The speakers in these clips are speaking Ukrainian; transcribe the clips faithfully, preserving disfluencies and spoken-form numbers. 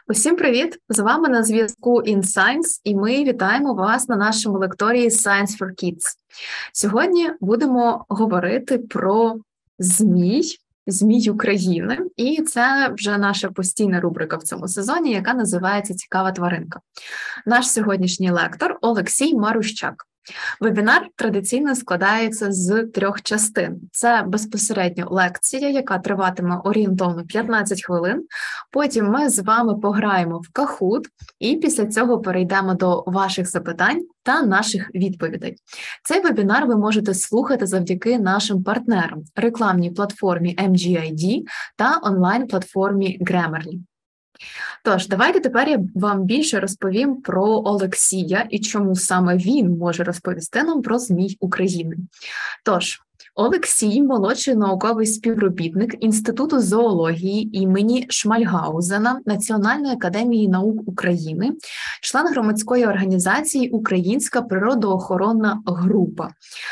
Усім привіт! З вами на зв'язку InScience, і ми вітаємо вас на нашому лекторії Science for Kids. Сьогодні будемо говорити про змій, змій України, і це вже наша постійна рубрика в цьому сезоні, яка називається «Цікава тваринка». Наш сьогоднішній лектор Олексій Марущак. Вебінар традиційно складається з трьох частин. Це безпосередньо лекція, яка триватиме орієнтовно п'ятнадцять хвилин. Потім ми з вами пограємо в Kahoot, і після цього перейдемо до ваших запитань та наших відповідей. Цей вебінар ви можете слухати завдяки нашим партнерам – рекламній платформі ем джі ай ді та онлайн-платформі Grammarly. Тож, давайте тепер я вам більше розповім про Олексія і чому саме він може розповісти нам про змій України. Тож, Олексій – молодший науковий співробітник Інституту зоології імені Шмальгаузена Національної академії наук України, член громадської організації «Українська природоохоронна група».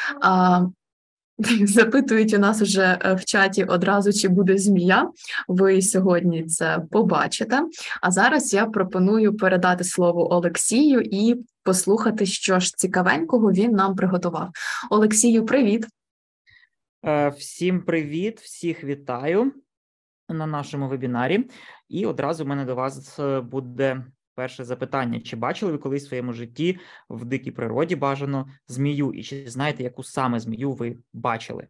Запитують у нас вже в чаті одразу, чи буде змія. Ви сьогодні це побачите. А зараз я пропоную передати слово Олексію і послухати, що ж цікавенького він нам приготував. Олексію, привіт! Всім привіт, всіх вітаю на нашому вебінарі. І одразу в мене до вас буде перше запитання. Чи бачили ви колись в своєму житті в дикій природі бажано змію? І чи знаєте, яку саме змію ви бачили?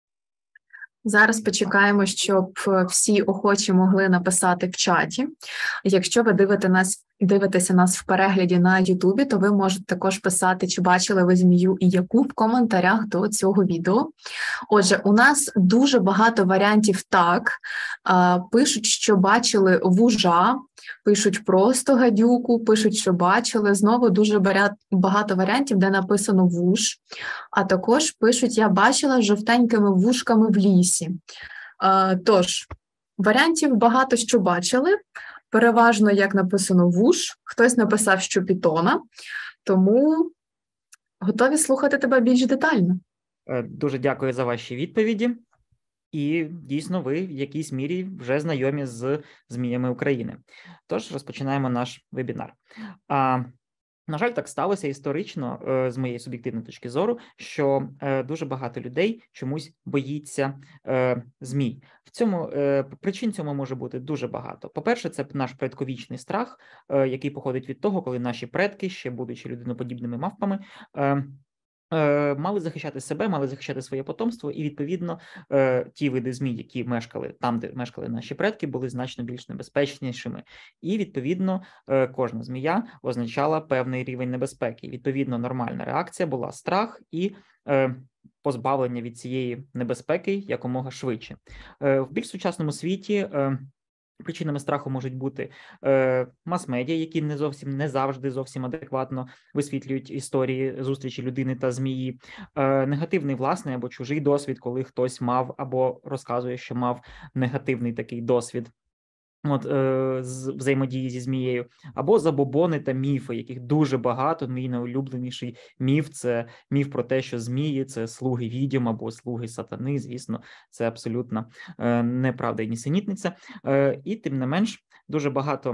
Зараз почекаємо, щоб всі охочі могли написати в чаті. Якщо ви дивите нас, дивитеся нас в перегляді на Ютубі, то ви можете також писати, чи бачили ви змію і яку в коментарях до цього відео. Отже, у нас дуже багато варіантів так. Пишуть, що бачили вужа, пишуть просто гадюку, пишуть, що бачили. Знову дуже багато варіантів, де написано вуж. А також пишуть, я бачила жовтенькими вушками в лісі. Тож, варіантів багато, що бачили. Переважно, як написано вуж, хтось написав, що пітона, тому готові слухати тебе більш детально. Дуже дякую за ваші відповіді. І дійсно ви в якійсь мірі вже знайомі з зміями України. Тож розпочинаємо наш вебінар. А, на жаль, так сталося історично, з моєї суб'єктивної точки зору, що дуже багато людей чомусь боїться змій. В цьому причин цьому може бути дуже багато. По-перше, це наш предковічний страх, який походить від того, коли наші предки, ще будучи людиноподібними мавпами, мали захищати себе, мали захищати своє потомство, і, відповідно, ті види змій, які мешкали там, де мешкали наші предки, були значно більш небезпечнішими. І, відповідно, кожна змія означала певний рівень небезпеки. Відповідно, нормальна реакція була страх і позбавлення від цієї небезпеки якомога швидше. В більш сучасному світі причинами страху можуть бути е, мас-медіа, які не зовсім не завжди зовсім адекватно висвітлюють історії зустрічі людини та змії, е, негативний власний або чужий досвід, коли хтось мав або розказує, що мав негативний такий досвід от, е, з взаємодії зі змією, або забобони та міфи, яких дуже багато. Мій найулюбленіший міф – це міф про те, що змії – це слуги відьом або слуги сатани. Звісно, це абсолютно е, неправда і нісенітниця. Е, і тим не менш, дуже багато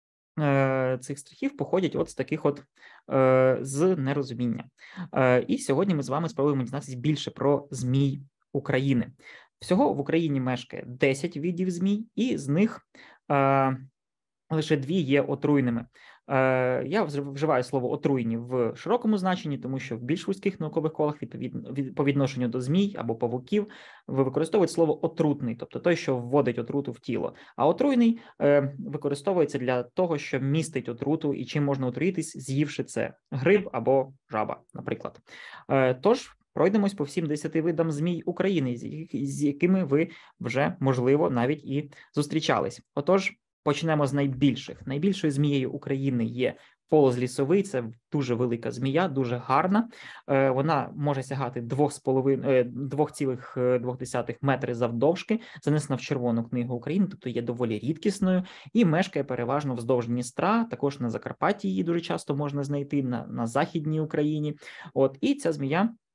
е, цих страхів походять от з таких от е, з нерозуміння. Е, і сьогодні ми з вами спробуємо дізнатися більше про змій України. Всього в Україні мешкає десять видів змій, і з них е, лише дві є отруйними. Е, я вживаю слово «отруйні» в широкому значенні, тому що в більш вузьких наукових колах відповідно, від, по відношенню до змій або павуків ви використовуєте слово «отрутний», тобто той, що вводить отруту в тіло. А отруйний е, використовується для того, що містить отруту, і чим можна отруїтись, з'ївши це гриб або жаба, наприклад. Е, тож, пройдемось по всім десяти видам змій України, з якими ви вже, можливо, навіть і зустрічались. Отож, почнемо з найбільших. Найбільшою змією України є полоз лісовий, це дуже велика змія, дуже гарна. Вона може сягати два цілих дві десятих метри завдовжки, занесена в Червону книгу України, тобто є доволі рідкісною, і мешкає переважно вздовж Дністра, також на Закарпатті її дуже часто можна знайти, на, на Західній Україні. От, і ця змія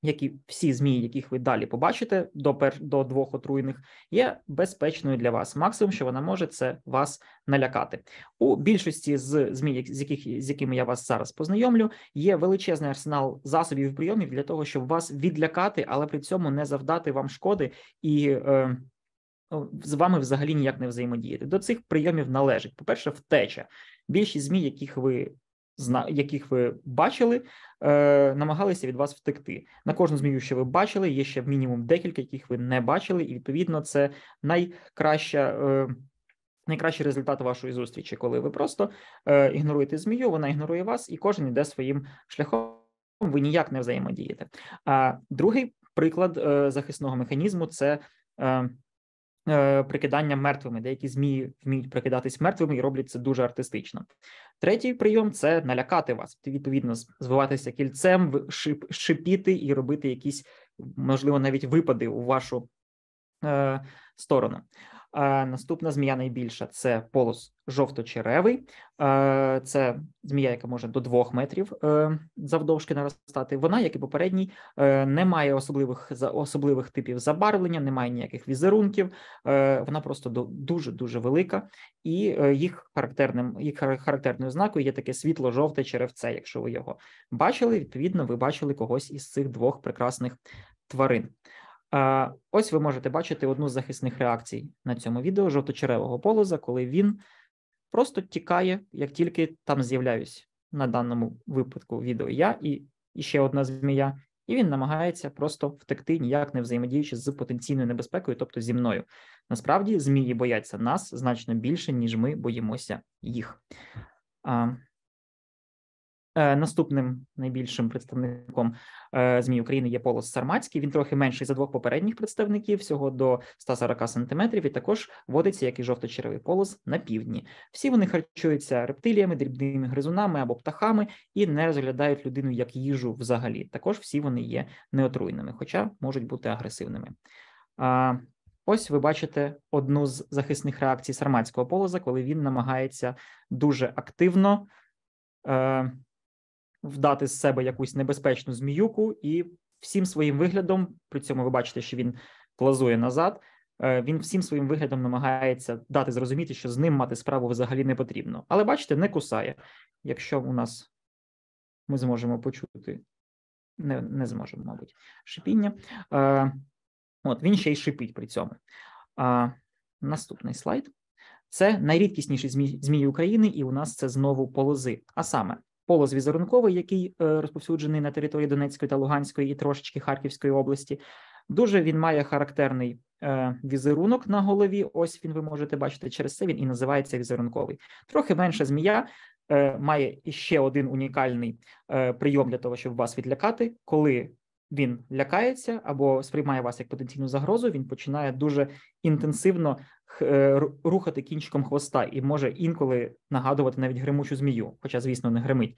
як і всі змії, яких ви далі побачите до, пер... до двох отруєних, є безпечною для вас. Максимум, що вона може, це вас налякати. У більшості з змій, з, яких, з якими я вас зараз познайомлю, є величезний арсенал засобів і прийомів для того, щоб вас відлякати, але при цьому не завдати вам шкоди і е, з вами взагалі ніяк не взаємодіяти. До цих прийомів належить, по-перше, втеча. Більшість змій, яких ви яких ви бачили, е, намагалися від вас втекти. На кожну змію, що ви бачили, є ще мінімум декілька, яких ви не бачили, і, відповідно, це найкраща, е, найкращий результат вашої зустрічі, коли ви просто е, ігноруєте змію, вона ігнорує вас, і кожен йде своїм шляхом, ви ніяк не взаємодієте. А другий приклад е, захисного механізму – це е, прикидання мертвими. Деякі змії вміють прикидатись мертвими і роблять це дуже артистично. Третій прийом – це налякати вас. Відповідно, звиватися кільцем, шип, шипіти і робити якісь, можливо, навіть випади у вашу е, сторону. Е, наступна змія найбільша – це полос жовточеревий. Е, це змія, яка може до двох метрів е, завдовжки наростати. Вона, як і попередній, е, не має особливих, особливих типів забарвлення, не має ніяких візерунків. Е, вона просто дуже-дуже велика. І е, їх характерним, їх характерною ознакою є таке світло-жовте черевце. Якщо ви його бачили, відповідно, ви бачили когось із цих двох прекрасних тварин. Ось ви можете бачити одну з захисних реакцій на цьому відео жовточеревого полоза, коли він просто тікає, як тільки там з'являюсь на даному випадку відео я і, і ще одна змія, і він намагається просто втекти, ніяк не взаємодіючи з потенційною небезпекою, тобто зі мною. Насправді, змії бояться нас значно більше, ніж ми боїмося їх. Наступним найбільшим представником змій України є полос сарматський. Він трохи менший за двох попередніх представників, всього до ста сорока сантиметрів, і також водиться, як і жовточеревий полос, на півдні. Всі вони харчуються рептиліями, дрібними гризунами або птахами і не розглядають людину як їжу взагалі. Також всі вони є неотруйними, хоча можуть бути агресивними. Ось ви бачите одну з захисних реакцій сарматського полоза, коли він намагається дуже активно вдати з себе якусь небезпечну зміюку і всім своїм виглядом, при цьому ви бачите, що він плазує назад, він всім своїм виглядом намагається дати зрозуміти, що з ним мати справу взагалі не потрібно. Але, бачите, не кусає. Якщо у нас ми зможемо почути, не, не зможемо, мабуть, шипіння. От, він ще й шипить при цьому. Наступний слайд. Це найрідкісніші змії, змії України, і у нас це знову полози. А саме, полос візерунковий, який е, розповсюджений на території Донецької та Луганської і трошечки Харківської області. Дуже він має характерний е, візерунок на голові. Ось він, ви можете бачити, через це він і називається візерунковий. Трохи менша змія е, має іще один унікальний е, прийом для того, щоб вас відлякати. Коли він лякається або сприймає вас як потенційну загрозу, він починає дуже інтенсивно рухати кінчиком хвоста і може інколи нагадувати навіть гримучу змію, хоча, звісно, не гримить.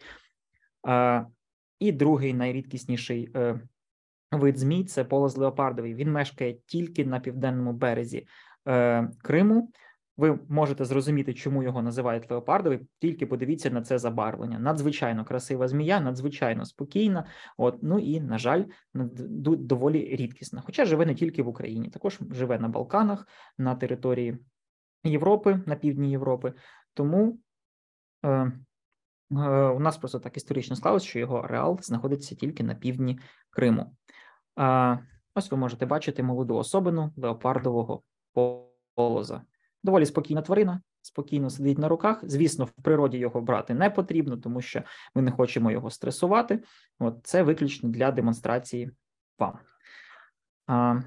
І другий найрідкісніший вид змій – це полос леопардовий. Він мешкає тільки на південному березі Криму. Ви можете зрозуміти, чому його називають леопардовий, тільки подивіться на це забарвлення. Надзвичайно красива змія, надзвичайно спокійна, от, ну і, на жаль, доволі рідкісна. Хоча живе не тільки в Україні, також живе на Балканах, на території Європи, на півдні Європи. Тому е, е, у нас просто так історично склалося, що його ареал знаходиться тільки на півдні Криму. Е, ось ви можете бачити молоду особину леопардового полоза. Доволі спокійна тварина, спокійно сидить на руках. Звісно, в природі його брати не потрібно, тому що ми не хочемо його стресувати. От, це виключно для демонстрації вам. А,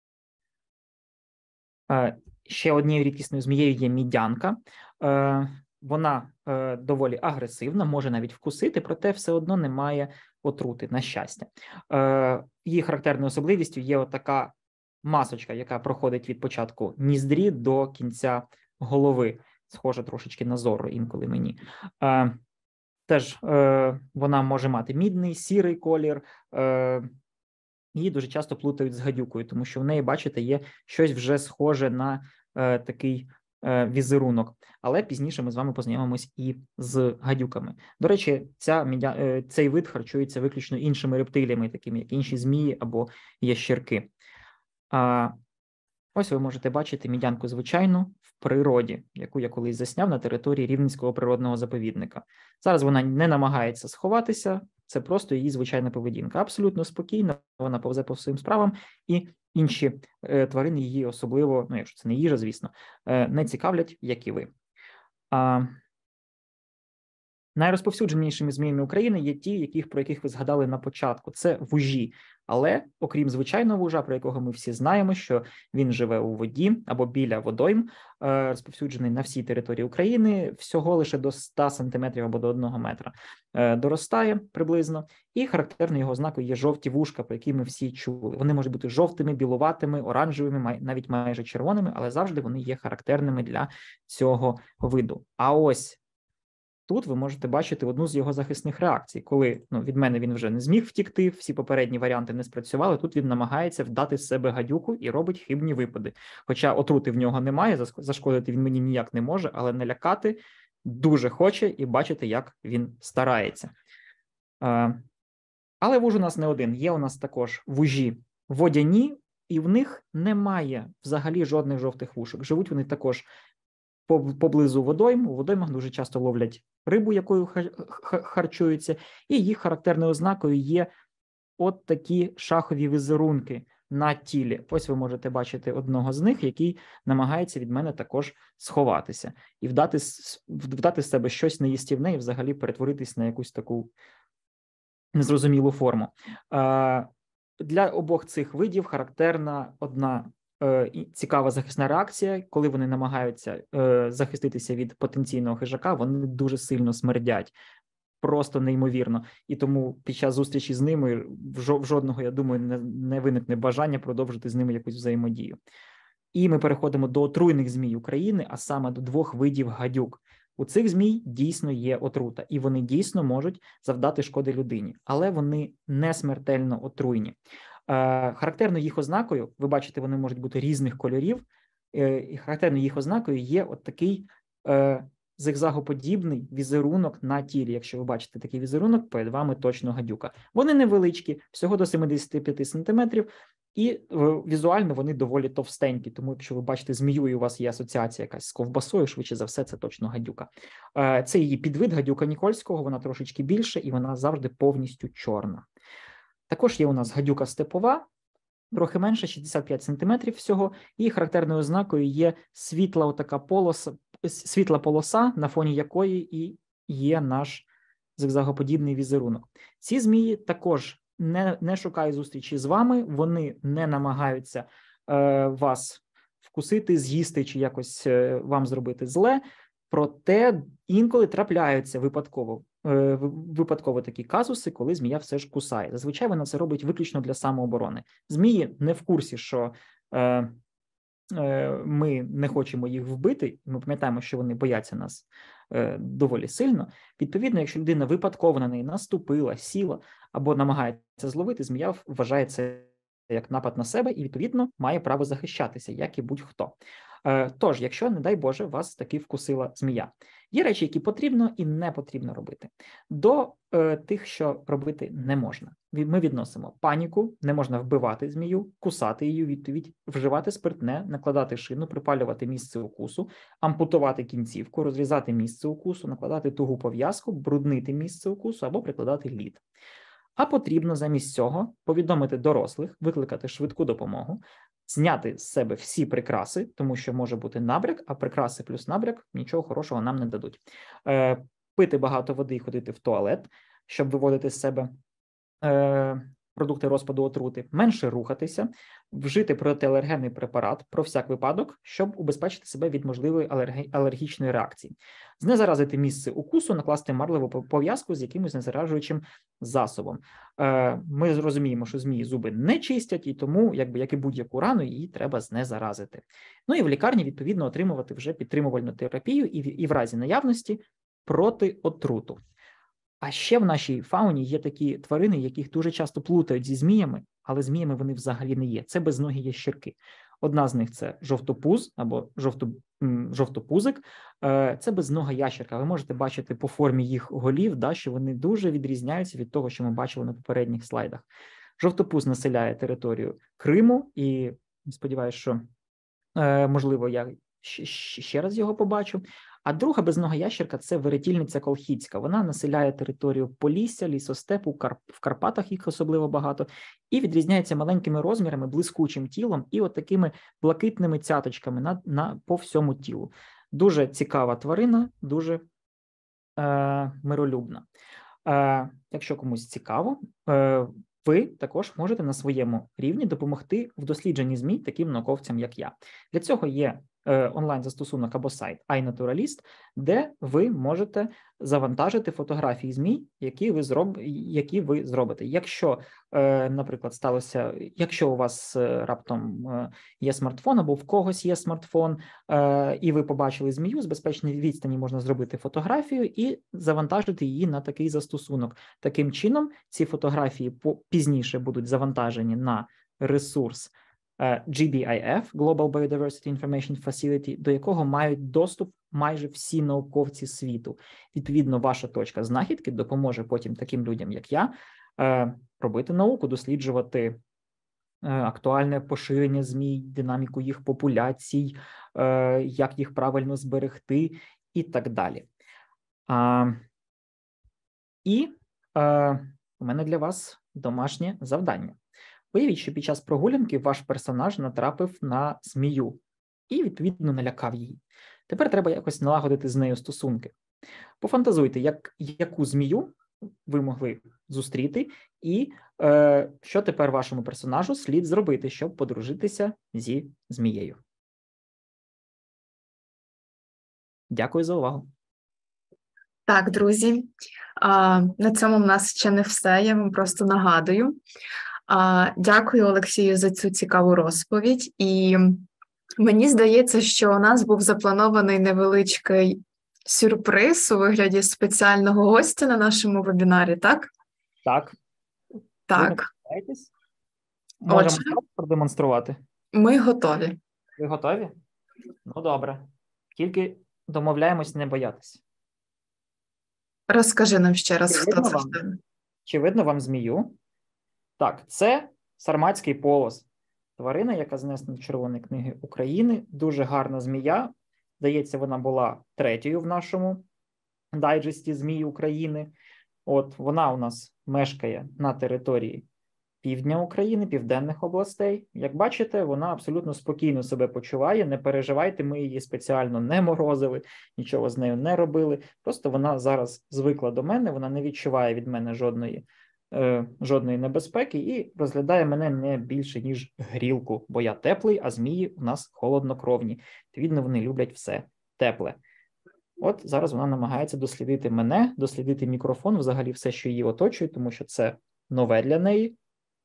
а, ще однією рідкісною змією є мідянка. А, вона а, доволі агресивна, може навіть вкусити, проте все одно не має отрути, на щастя. А, її характерною особливістю є отака масочка, яка проходить від початку ніздрі до кінця голови. Схоже трошечки на зору інколи мені. Е, теж е, вона може мати мідний, сірий колір. Е, її дуже часто плутають з гадюкою, тому що в неї, бачите, є щось вже схоже на е, такий візерунок, але пізніше ми з вами познайомимось і з гадюками. До речі, ця, цей вид харчується виключно іншими рептиліями, такими як інші змії або ящерки. Ось ви можете бачити мідянку звичайну в природі, яку я колись засняв на території Рівненського природного заповідника. Зараз вона не намагається сховатися, це просто її звичайна поведінка. Абсолютно спокійна, вона повзе по своїм справам, і інші е, тварини її особливо, ну якщо це не їжа, звісно, е, не цікавлять, як і ви. А, найрозповсюдженішими зміями України є ті, яких, про яких ви згадали на початку. Це вужі. Але, окрім звичайного вужа, про якого ми всі знаємо, що він живе у воді або біля водойм, розповсюджений на всій території України, всього лише до ста сантиметрів або до одного метра, доростає приблизно, і характерною його ознакою є жовті вушка, про які ми всі чули. Вони можуть бути жовтими, білуватими, оранжевими, навіть майже червоними, але завжди вони є характерними для цього виду. А ось тут ви можете бачити одну з його захисних реакцій, коли ну, від мене він вже не зміг втікти, всі попередні варіанти не спрацювали, тут він намагається вдати з себе гадюку і робить хибні випади. Хоча отрути в нього немає, зашкодити він мені ніяк не може, але налякати дуже хоче і бачите, як він старається. Але вуж у нас не один, є у нас також вужі водяні, і в них немає взагалі жодних жовтих вушок. Живуть вони також поблизу водойм, у водоймах дуже часто ловлять рибу, якою харчуються, і їх характерною ознакою є от такі шахові візерунки на тілі. Ось ви можете бачити одного з них, який намагається від мене також сховатися і вдати, вдати з себе щось неїстівне і взагалі перетворитись на якусь таку незрозумілу форму. Для обох цих видів характерна одна цікава захисна реакція, коли вони намагаються е, захиститися від потенційного хижака, вони дуже сильно смердять, просто неймовірно. І тому під час зустрічі з ними в жодного, я думаю, не, не виникне бажання продовжити з ними якусь взаємодію. І ми переходимо до отруйних змій України, а саме до двох видів гадюк. У цих змій дійсно є отрута, і вони дійсно можуть завдати шкоди людині, але вони не смертельно отруйні. Характерною їх ознакою, ви бачите, вони можуть бути різних кольорів, і характерною їх ознакою є от такий е, зигзагоподібний візерунок на тілі. Якщо ви бачите такий візерунок, перед вами точно гадюка. Вони невеличкі, всього до сімдесят п'ять сантиметрів, і е, візуально вони доволі товстенькі, тому якщо ви бачите змію і у вас є асоціація якась з ковбасою, швидше за все, це точно гадюка. Е, це її підвид гадюка нікольського, вона трошечки більше і вона завжди повністю чорна. Також є у нас гадюка степова, трохи менше, шістдесят п'ять сантиметрів всього, і характерною ознакою є світла отака полоса, світла полоса, на фоні якої і є наш зигзагоподібний візерунок. Ці змії також не, не шукають зустрічі з вами, вони не намагаються е, вас вкусити, з'їсти чи якось е, вам зробити зле, проте інколи трапляються випадково. Випадково такі казуси, коли змія все ж кусає. Зазвичай вона це робить виключно для самооборони. Змії не в курсі, що е, е, ми не хочемо їх вбити, ми пам'ятаємо, що вони бояться нас е, доволі сильно. Відповідно, якщо людина випадково на неї наступила, сіла або намагається зловити, змія вважає це як напад на себе і, відповідно, має право захищатися, як і будь-хто. Тож, якщо, не дай Боже, вас таки вкусила змія. Є речі, які потрібно і не потрібно робити. До е, тих, що робити не можна. Ми відносимо паніку, не можна вбивати змію, кусати її, відповідь, вживати спиртне, накладати шину, припалювати місце укусу, ампутувати кінцівку, розрізати місце укусу, накладати тугу пов'язку, бруднити місце укусу або прикладати лід. А потрібно замість цього повідомити дорослих, викликати швидку допомогу, зняти з себе всі прикраси, тому що може бути набряк, а прикраси плюс набряк нічого хорошого нам не дадуть. Е, пити багато води і ходити в туалет, щоб виводити з себе е, продукти розпаду отрути, менше рухатися, вжити протиалергенний препарат про всяк випадок, щоб убезпечити себе від можливої алерги... алергічної реакції. Знезаразити місце укусу, накласти марливу пов'язку з якимось незаражуючим засобом. Е, ми зрозуміємо, що змії зуби не чистять, і тому, якби, як і будь-яку рану, її треба знезаразити. Ну і в лікарні, відповідно, отримувати вже підтримувальну терапію і, і в разі наявності проти отруту. А ще в нашій фауні є такі тварини, яких дуже часто плутають зі зміями, але зміями вони взагалі не є. Це безногі ящерки. Одна з них – це жовтопуз або жовто, жовтопузик. Це безнога ящерка. Ви можете бачити по формі їх голів, да, що вони дуже відрізняються від того, що ми бачили на попередніх слайдах. Жовтопуз населяє територію Криму і сподіваюся, що, можливо, я ще раз його побачу. А друга безнога ящерка – це веретільниця колхідська. Вона населяє територію Полісся, лісостепу, в Карпатах їх особливо багато, і відрізняється маленькими розмірами, блискучим тілом і от такими блакитними цяточками на, на, по всьому тілу. Дуже цікава тварина, дуже е, миролюбна. Е, якщо комусь цікаво, е, ви також можете на своєму рівні допомогти в дослідженні змій таким науковцям, як я. Для цього є онлайн-застосунок або сайт iNaturalist, де ви можете завантажити фотографії змій, які ви, зроб... які ви зробите. Якщо, наприклад, сталося, якщо у вас раптом є смартфон або в когось є смартфон, і ви побачили змію, з безпечної відстані можна зробити фотографію і завантажити її на такий застосунок. Таким чином, ці фотографії пізніше будуть завантажені на ресурс джі бі ай еф, Global Biodiversity Information Facility, до якого мають доступ майже всі науковці світу. Відповідно, ваша точка знахідки допоможе потім таким людям, як я, робити науку, досліджувати актуальне поширення змій, динаміку їх популяцій, як їх правильно зберегти і так далі. І у мене для вас домашнє завдання. Уявіть, що під час прогулянки ваш персонаж натрапив на змію і, відповідно, налякав її. Тепер треба якось налагодити з нею стосунки. Пофантазуйте, як, яку змію ви могли зустріти і е, що тепер вашому персонажу слід зробити, щоб подружитися зі змією. Дякую за увагу. Так, друзі, а, на цьому в нас ще не все, я вам просто нагадую. А, дякую, Олексію, за цю цікаву розповідь. І мені здається, що у нас був запланований невеличкий сюрприз у вигляді спеціального гостя на нашому вебінарі, так? Так. Так. Можемо Отже, продемонструвати? Ми готові. Ви готові? Ну, добре. Тільки домовляємось не боятися. Розкажи нам ще раз, Чи хто це. Вам, чи видно вам змію? Так, це сарматський полос. Тварина, яка занесена до Червоної книги України. Дуже гарна змія. Здається, вона була третьою в нашому дайджесті змій України. От вона у нас мешкає на території півдня України, південних областей. Як бачите, вона абсолютно спокійно себе почуває. Не переживайте, ми її спеціально не морозили, нічого з нею не робили. Просто вона зараз звикла до мене, вона не відчуває від мене жодної жодної небезпеки і розглядає мене не більше, ніж грілку, бо я теплий, а змії у нас холоднокровні. Відповідно, вони люблять все тепле. От зараз вона намагається дослідити мене, дослідити мікрофон, взагалі все, що її оточує, тому що це нове для неї.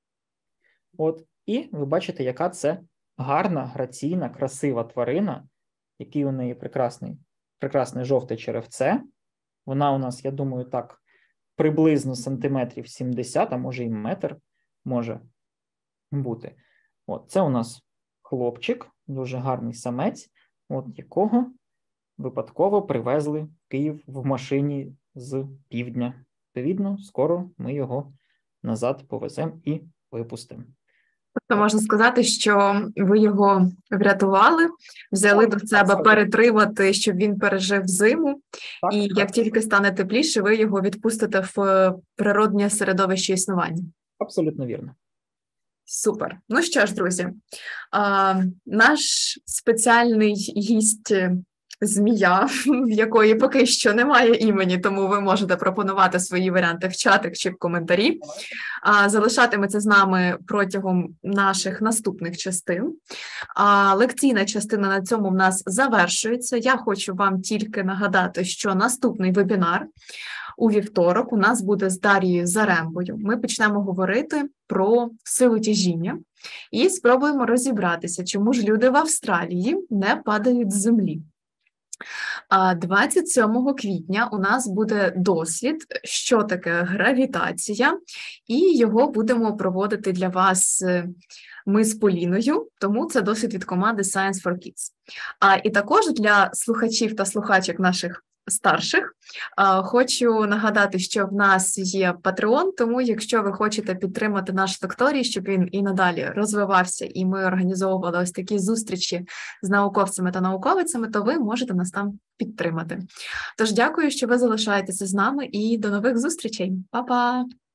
От, і ви бачите, яка це гарна, граційна, красива тварина, який у неї прекрасний, прекрасне жовте черевце. Вона у нас, я думаю, так, приблизно сантиметрів сімдесят, а може і метр може бути. От, це у нас хлопчик, дуже гарний самець, от якого випадково привезли в Київ в машині з півдня. Відповідно, скоро ми його назад повеземо і випустимо. Тобто можна сказати, що ви його врятували, взяли так, до себе так, перетримати, щоб він пережив зиму, так, і так. Як тільки стане тепліше, ви його відпустите в природне середовище існування. Абсолютно вірно. Супер. Ну що ж, друзі, а, наш спеціальний гість змія, в якої поки що немає імені, тому ви можете пропонувати свої варіанти в чатик чи в коментарі. А, залишатиметься з нами протягом наших наступних частин. А, лекційна частина на цьому в нас завершується. Я хочу вам тільки нагадати, що наступний вебінар у вівторок у нас буде з Дарією Зарембою. Ми почнемо говорити про силу тяжіння і спробуємо розібратися, чому ж люди в Австралії не падають з землі. А двадцять сьомого квітня у нас буде дослід, що таке гравітація, і його будемо проводити для вас ми з Поліною, тому це дослід від команди Science for Kids. А і також для слухачів та слухачок наших старших хочу нагадати, що в нас є Patreon, тому якщо ви хочете підтримати наш лекторій, щоб він і надалі розвивався, і ми організовували ось такі зустрічі з науковцями та науковицями, то ви можете нас там підтримати. Тож дякую, що ви залишаєтеся з нами, і до нових зустрічей. Па-па!